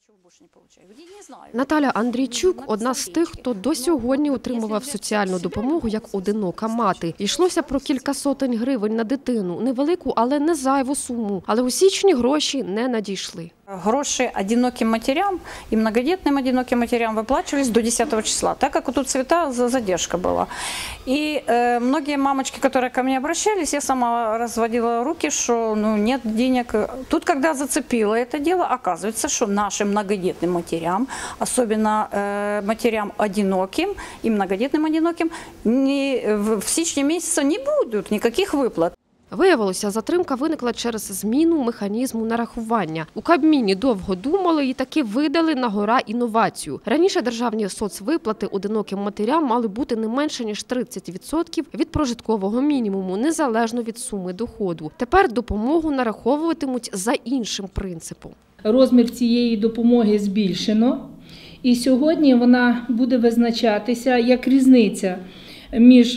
Наталя Андрійчук – одна з тих, хто до сьогодні отримував соціальну допомогу як одинока мати. Йшлося про кілька сотень гривень на дитину. Невелику, але не зайву суму. Але у січні гроші не надійшли. Гроши одиноким матерям и многодетным одиноким матерям выплачивались до 10 числа, так как тут цвета задержка была. И многие мамочки, которые ко мне обращались, я сама разводила руки, что нет денег. Тут, когда зацепило это дело, оказывается, что нашим многодетным матерям, особенно матерям одиноким и многодетным одиноким, в січні месяце не будут никаких выплат. Виявилося, затримка виникла через зміну механізму нарахування. У Кабміні довго думали і таки видали на-гора інновацію. Раніше державні соцвиплати одиноким матерям мали бути не менше, ніж 30% від прожиткового мінімуму, незалежно від суми доходу. Тепер допомогу нараховуватимуть за іншим принципом. Розмір цієї допомоги збільшено, і сьогодні вона буде визначатися як різниця між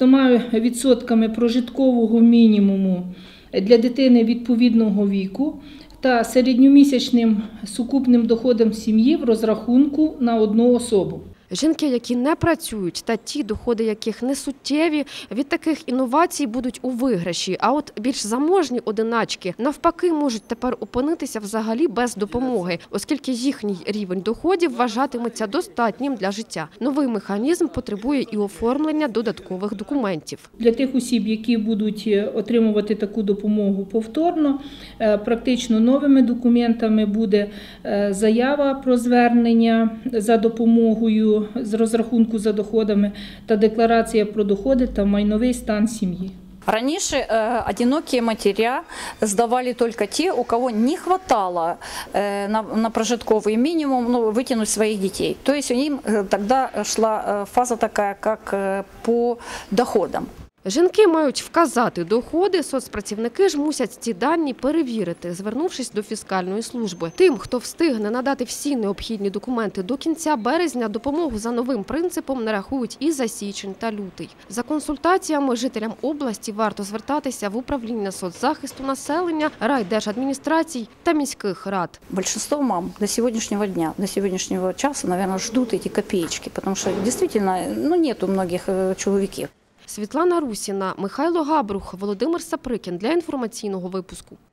100% прожиткового мінімуму для дитини відповідного віку та середньомісячним сукупним доходом сім'ї в розрахунку на одну особу. Жінки, які не працюють, та ті, доходи яких не суттєві, від таких інновацій будуть у виграші. А от більш заможні одиначки, навпаки, можуть тепер опинитися взагалі без допомоги, оскільки їхній рівень доходів вважатиметься достатнім для життя. Новий механізм потребує і оформлення додаткових документів. Для тих осіб, які будуть отримувати таку допомогу повторно, практично новими документами буде заява про звернення за допомогою з розрахунку за доходами та декларація про доходи та майновий стан сім'ї. Раньше одинокие матеря сдавали только те, у кого не хватало на прожитковый минимум вытянуть своих детей. То есть у них тогда шла фаза такая, как по доходам. Жінки мають вказати доходи, соцпрацівники ж мусять ці дані перевірити, звернувшись до фіскальної служби. Тим, хто встигне надати всі необхідні документи до кінця березня, допомогу за новим принципом нарахують і за січень та лютий. За консультаціями жителям області варто звертатися в управління соцзахисту населення, райдержадміністрацій та міських рад. Большинство мам до сегодняшнего дня, до сегодняшнего часа, наверное, ждут эти копеечки, потому что действительно нет у многих чоловіків. Світлана Русіна, Михайло Габрух, Володимир Саприкін для інформаційного випуску.